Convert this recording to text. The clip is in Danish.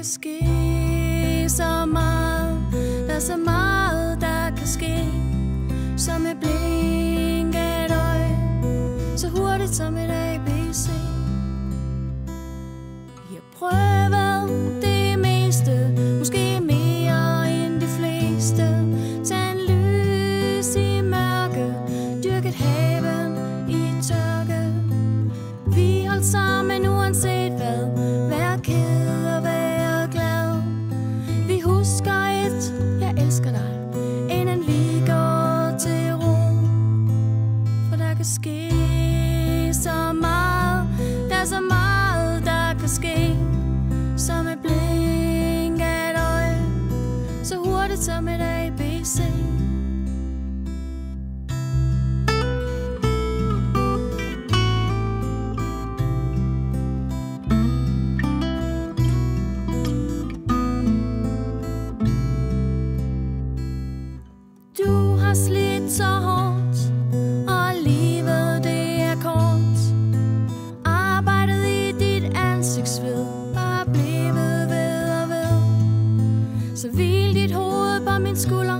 kan ske så meget. Der er så meget, der kan ske. Som et blink af et øje, så hurtigt som et ABC. Vi har prøvet det meste, måske mere end de fleste. Tag en lys i mørke, dyrket haven i tørke. Vi holdt sammen uanset hvad, vær ked og vær glad. Vi husker et, jeg elsker dig, inden vi går til ro. For der kan ske så meget, der er så meget, der kan ske. Som et blink af et øje, så hurtigt som et ABC. Du har slidt så hårdt, og livet det er kort. Arbejdet i dit ansigtsved, bare blevet ved og ved. Så hvil dit hoved på min skulder.